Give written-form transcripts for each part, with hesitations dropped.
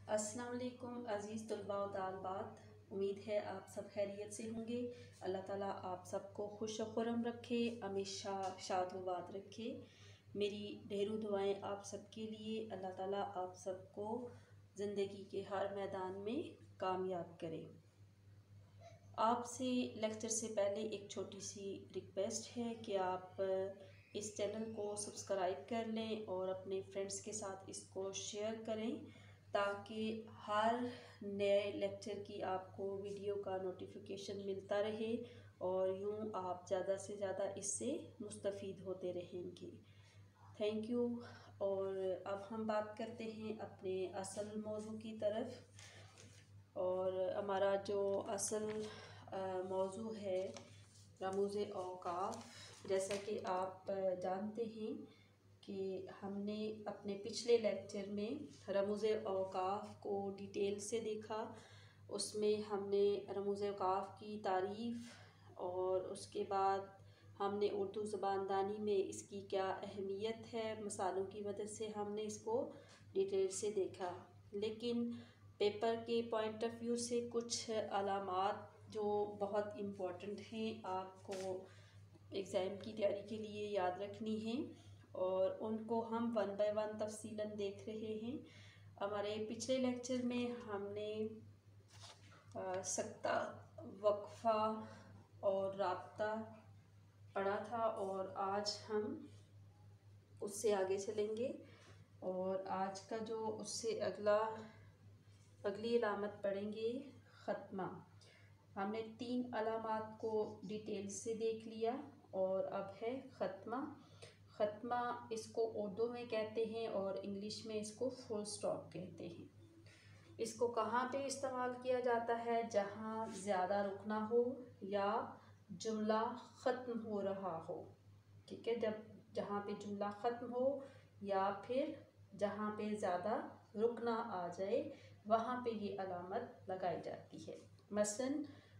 अस्सलाम वालेकुम अज़ीज़ तलबा व तालिबात। उम्मीद है आप सब खैरियत से होंगे। अल्लाह ताला आप सबको खुश व खुर्रम रखे, हमेशा शाद-ओ-बाद रखे। मेरी ढेरों दुआएं आप सबके लिए। अल्लाह ताला आप सबको ज़िंदगी के हर मैदान में कामयाब करे। आपसे लेक्चर से पहले एक छोटी सी रिक्वेस्ट है कि आप इस चैनल को सब्सक्राइब कर लें और अपने फ्रेंड्स के साथ इसको शेयर करें ताकि हर नए लेक्चर की आपको वीडियो का नोटिफिकेशन मिलता रहे और यूँ आप ज़्यादा से ज़्यादा इससे मुस्तफ़ीद होते रहेंगे। Thank you. और अब हम बात करते हैं अपने असल मौजू की तरफ। और हमारा जो असल मौजू है रमूज़ औक़ाफ़। जैसा कि आप जानते हैं कि हमने अपने पिछले लेक्चर में रमूज़ औक़ाफ़ को डिटेल से देखा। उसमें हमने रमूज़ औक़ाफ़ की तारीफ़ और उसके बाद हमने उर्दू ज़बानदानी में इसकी क्या अहमियत है, मिसालों की मदद से हमने इसको डिटेल से देखा। लेकिन पेपर के पॉइंट ऑफ व्यू से कुछ अलामात जो बहुत इम्पोर्टेंट हैं, आपको एग्ज़ाम की तैयारी के लिए याद रखनी है और उनको हम वन बाय वन तफसीलन देख रहे हैं। हमारे पिछले लेक्चर में हमने सक्ता, वक्फ़ा और राब्ता पढ़ा था और आज हम उससे आगे चलेंगे। और आज का जो उससे अगली अलामत पढ़ेंगे ख़त्मा। हमने 3 अलामात को डिटेल से देख लिया और अब है ख़त्मा। ख़त्मा इसको उर्दू में कहते हैं और इंग्लिश में इसको फुल स्टॉप कहते हैं। इसको कहाँ पे इस्तेमाल किया जाता है? जहाँ ज़्यादा रुकना हो या जुमला ख़त्म हो रहा हो। ठीक है, जहाँ पे जुमला ख़त्म हो या फिर जहाँ पे ज़्यादा रुकना आ जाए वहाँ पे ये अलामत लगाई जाती है। मसलन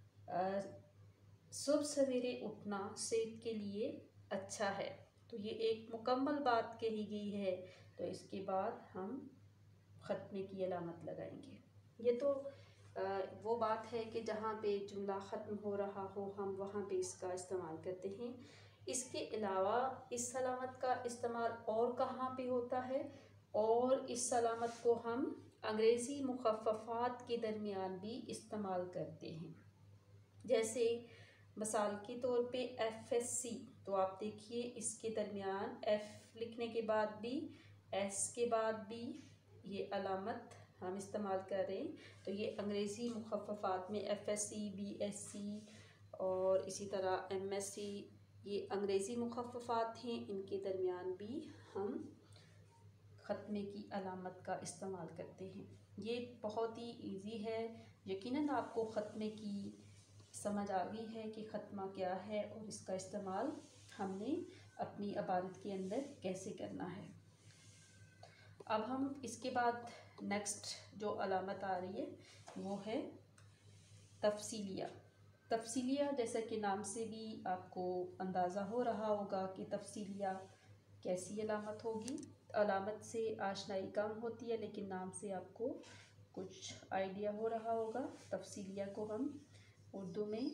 सुबह सवेरे उठना सेहत के लिए अच्छा है, तो ये एक मुकम्मल बात कही गई है, तो इसके बाद हम ख़त्मे की अलामत लगाएंगे। ये तो वो बात है कि जहाँ पे जुमला ख़त्म हो रहा हो हम वहाँ पे इसका इस्तेमाल करते हैं। इसके अलावा इस अलामत का इस्तेमाल और कहाँ पे होता है, और इस अलामत को हम अंग्रेज़ी मुख़फ़्फ़फ़ात के दरमियान भी इस्तेमाल करते हैं। जैसे मिसाल के तौर पे FSC, तो आप देखिए इसके दरमियान F लिखने के बाद भी S के बाद भी ये अलामत हम इस्तेमाल कर रहे हैं। तो ये अंग्रेज़ी मुख़फ़्फ़फ़ात में FSC, BSC और इसी तरह MSC, ये अंग्रेज़ी मुख़फ़्फ़फ़ात हैं। इनके दरमियान भी हम ख़त्मे की अलामत का इस्तेमाल करते हैं। ये बहुत ही इजी है। यकीनन आपको ख़त्मे की समझ आ गई है कि ख़त्मा क्या है और इसका इस्तेमाल हमने अपनी इबादत के अंदर कैसे करना है। अब हम इसके बाद नेक्स्ट जो अलामत आ रही है वो है तफसीलिया। तफसीलिया जैसा कि नाम से भी आपको अंदाज़ा हो रहा होगा कि तफसीलिया कैसी अलामत होगी। अलामत से आशनाई कम होती है, लेकिन नाम से आपको कुछ आइडिया हो रहा होगा। तफसीलिया को हम उर्दू में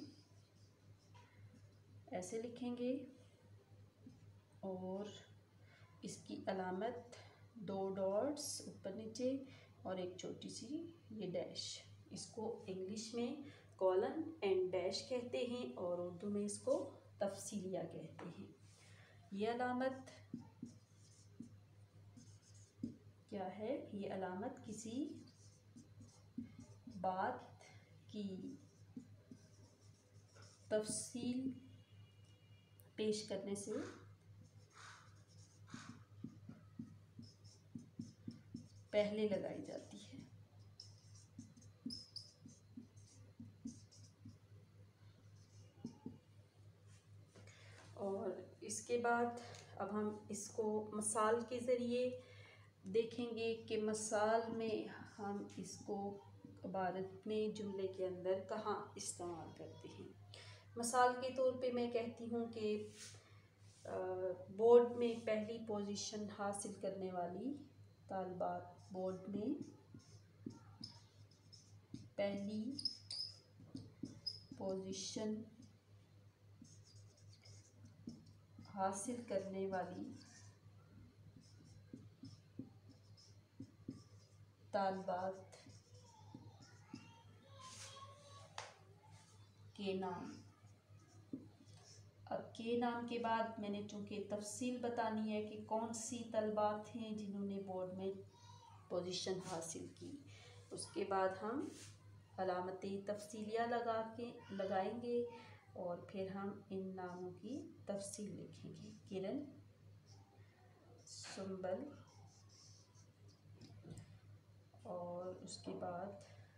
ऐसे लिखेंगे और इसकी अलामत 2 डॉट्स ऊपर नीचे और एक छोटी सी ये डैश। इसको इंग्लिश में कॉलन एंड डैश कहते हैं और उर्दू में इसको तफसीलिया कहते हैं। ये अलामत क्या है? ये अलामत किसी बात की तफसील पेश करने से पहले लगाई जाती है। और इसके बाद अब हम इसको मिसाल के ज़रिए देखेंगे कि मिसाल में हम इसको इबारत में जुमले के अंदर कहाँ इस्तेमाल करते हैं। मिसाल के तौर पे मैं कहती हूँ कि बोर्ड में पहली पोजीशन हासिल करने वाली तालिबात बोर्ड में पहली पोजीशन हासिल करने वाली तालिबात के नाम। अब के नाम के बाद मैंने चूँकि तफसील बतानी है कि कौन सी तलबात हैं जिन्होंने बोर्ड में पोजीशन हासिल की। उसके बाद हम अलामती तफसीलिया लगाएंगे और फिर हम इन नामों की तफसील लिखेंगे। किरण, सुंबल, और उसके बाद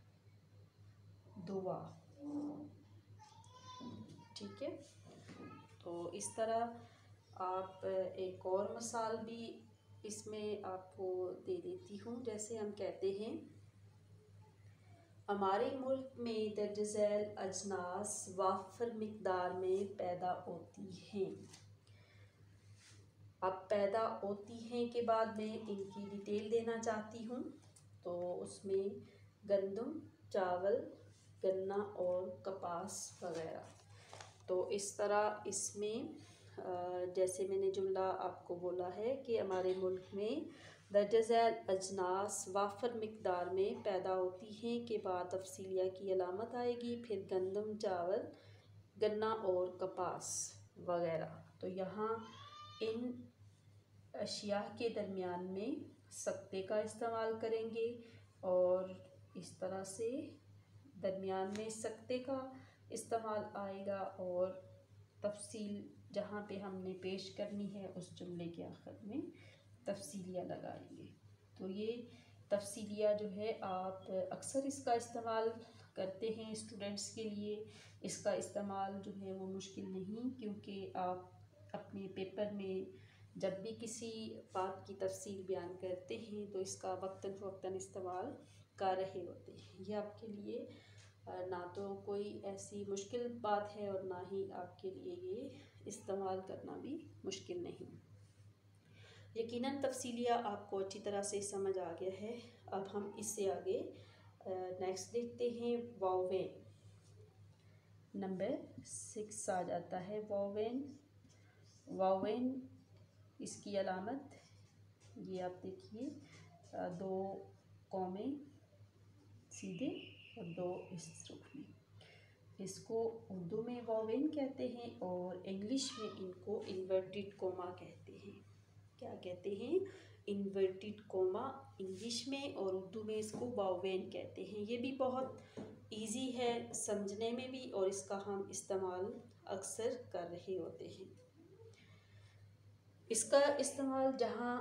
दुआ। ठीक है, तो इस तरह आप एक और मिसाल भी इसमें आपको दे देती हूँ। जैसे हम कहते हैं, हमारे मुल्क में दर्ज झैल अजनास वाफर मिकदार में पैदा होती हैं। अब पैदा होती हैं के बाद मैं इनकी डिटेल देना चाहती हूँ। तो उसमें गंदम, चावल, गन्ना और कपास वगैरह। तो इस तरह इसमें जैसे मैंने जुमला आपको बोला है कि हमारे मुल्क में दर्ज झैल अजनास वाफर मिकदार में पैदा होती हैं के बाद तफसीलिया की अलामत आएगी, फिर गंदम, चावल, गन्ना और कपास वगैरह। तो यहाँ इन अशिया के दरमियान में सख्ते का इस्तेमाल करेंगे और इस तरह से दरमियान में सख्ते का इस्तेमाल आएगा और तफसील जहाँ पे हमने पेश करनी है उस जुमले के आखिर में तफसीलिया लगाएंगे। तो ये तफसीलिया जो है आप अक्सर इसका इस्तेमाल करते हैं स्टूडेंट्स के लिए। इसका इस्तेमाल जो है वो मुश्किल नहीं, क्योंकि आप अपने पेपर में जब भी किसी बात की तफसील बयान करते हैं तो इसका वक्तन फ़वक्तन इस्तेमाल कर रहे होते हैं। ये आपके लिए ना तो कोई ऐसी मुश्किल बात है और ना ही आपके लिए ये इस्तेमाल करना भी मुश्किल नहीं। यकीनन तफसीलिया आपको अच्छी तरह से समझ आ गया है। अब हम इससे आगे नेक्स्ट देखते हैं। वावेन नंबर 6 आ जाता है। वावेन इसकी अलामत ये आप देखिए, 2 कौमें सीधे और 2 इस रूप में। इसको उर्दू में वावेन कहते हैं और इंग्लिश में इनको इन्वर्टेड कोमा कहते हैं। क्या कहते हैं? इन्वर्टेड कोमा इंग्लिश में, और उर्दू में इसको वावेन कहते हैं। ये भी बहुत इजी है समझने में भी, और इसका हम इस्तेमाल अक्सर कर रहे होते हैं। इसका इस्तेमाल जहाँ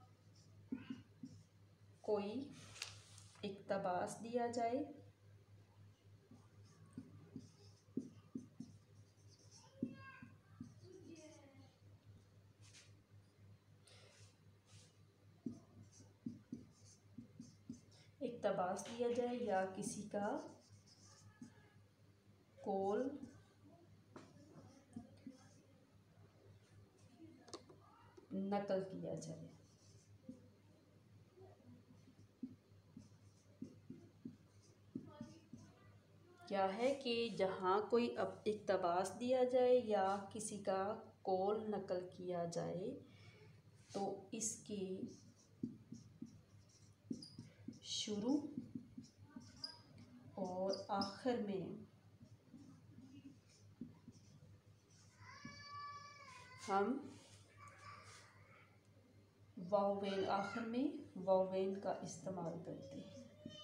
कोई इक़्तिबास दिया जाए, या किसी का कौल नकल किया जाए। क्या है कि जहाँ कोई अब इक़्तिबास दिया जाए या किसी का कौल नकल किया जाए तो इसके शुरू और आखिर में हम वावेन, आखिर में वावेन का इस्तेमाल करते हैं।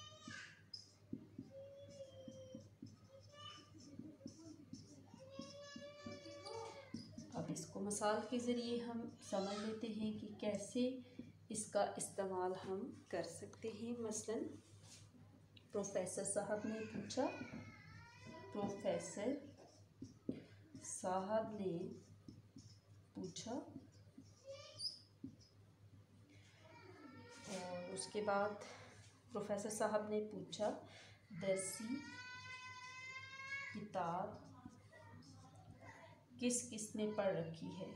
अब इसको मिसाल के ज़रिए हम समझ लेते हैं कि कैसे इसका इस्तेमाल हम कर सकते हैं। मसलन प्रोफेसर साहब ने पूछा, प्रोफेसर साहब ने पूछा, और उसके बाद प्रोफेसर साहब ने पूछा दरसी किताब किस किस ने पढ़ रखी है।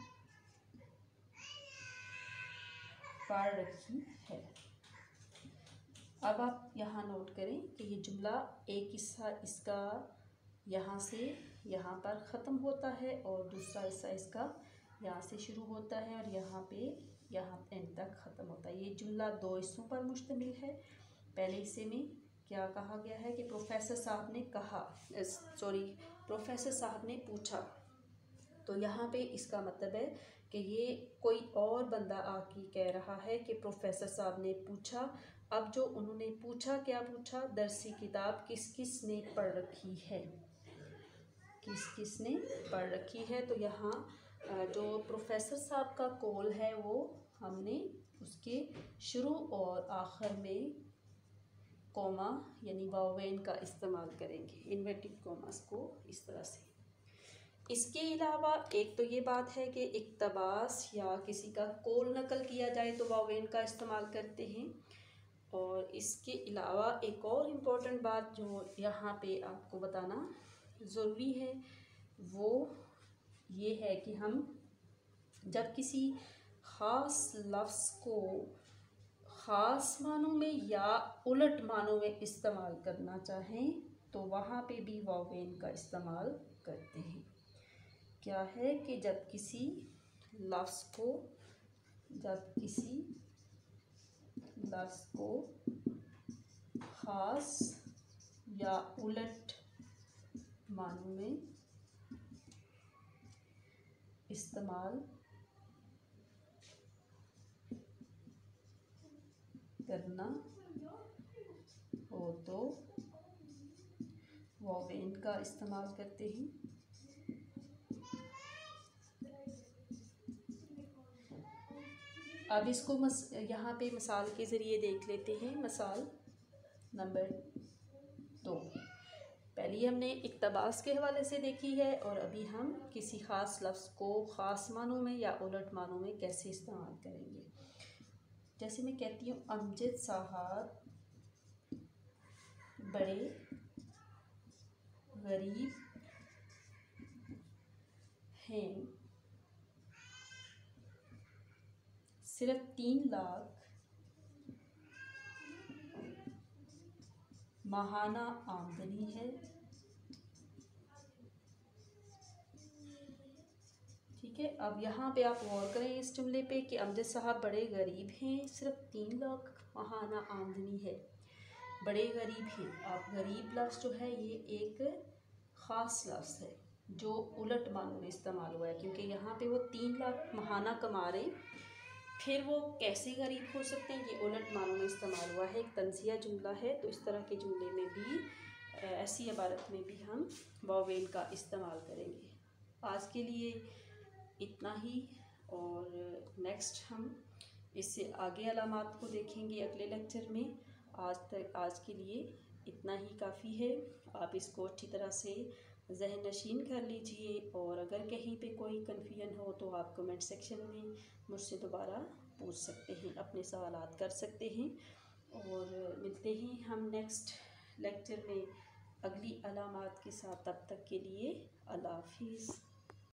पढ़ रखी है। अब आप यहाँ नोट करें कि ये जुमला एक हिस्सा इसका यहाँ से यहाँ पर ख़त्म होता है और दूसरा हिस्सा इसका यहाँ से शुरू होता है और यहाँ एंड तक ख़त्म होता है। ये जुमला दो हिस्सों पर मुश्तमिल है। पहले हिस्से में क्या कहा गया है कि प्रोफेसर साहब ने पूछा, तो यहाँ पे इसका मतलब है कि ये कोई और बंदा आके कह रहा है कि प्रोफेसर साहब ने पूछा। अब जो उन्होंने पूछा, क्या पूछा? दरसी किताब किस किस ने पढ़ रखी है, किस किस ने पढ़ रखी है। तो यहाँ जो प्रोफेसर साहब का कॉल है वो हमने उसके शुरू और आखिर में कॉमा यानी वावेन का इस्तेमाल करेंगे, इन्वर्टेड कॉमास को इस तरह से। इसके अलावा एक तो ये बात है कि इक्तबास या किसी का कॉल नकल किया जाए तो वावेन का इस्तेमाल करते हैं। और इसके अलावा एक और इम्पोर्टेंट बात जो यहाँ पे आपको बताना ज़रूरी है वो ये है कि हम जब किसी ख़ास लफ्ज़ को ख़ास मानों में या उलट मानों में इस्तेमाल करना चाहें तो वहाँ पे भी वावेन का इस्तेमाल करते हैं। क्या है कि जब किसी लफ्ज़ को ख़ास या उलट मानों में इस्तेमाल करना हो तो वावेन का इस्तेमाल करते हैं। अब इसको यहाँ पे मिसाल के ज़रिए देख लेते हैं। मिसाल नंबर 2, पहली हमने इक्तबास के हवाले से देखी है और अभी हम किसी ख़ास लफ्ज़ को ख़ास मानों में या उलट मानों में कैसे इस्तेमाल करेंगे। जैसे मैं कहती हूँ अमजद साहब बड़े गरीब हैं, सिर्फ 3 लाख माहाना आमदनी है। ठीक है, अब यहाँ पे आप गौर करें इस जुमले पे कि अमजद साहब बड़े गरीब हैं, सिर्फ 3 लाख माहाना आमदनी है। बड़े गरीब हैं। अब गरीब लफ्ज़ जो है ये एक ख़ास लफ्ज़ है जो उलट मानों में इस्तेमाल हुआ है, क्योंकि यहाँ पे वो 3 लाख माहाना कमा रहे, फिर वो कैसे गरीब हो सकते हैं, ये उलट मानों में इस्तेमाल हुआ है। एक तंज़िया जुमला है, तो इस तरह के जुमले में भी ऐसी इबारत में भी हम वावेन का इस्तेमाल करेंगे। आज के लिए इतना ही और नेक्स्ट हम इससे आगे अलामात को देखेंगे अगले लेक्चर में। आज के लिए इतना ही काफ़ी है। आप इसको अच्छी तरह से ज़हन नशीन कर लीजिए और अगर कहीं पे कोई कन्फ्यूजन हो तो आप कमेंट सेक्शन में मुझसे दोबारा पूछ सकते हैं, अपने सवालात कर सकते हैं। और मिलते हैं हम नेक्स्ट लेक्चर में अगली अलामात के साथ। तब तक के लिए अल्लाह हाफिज़।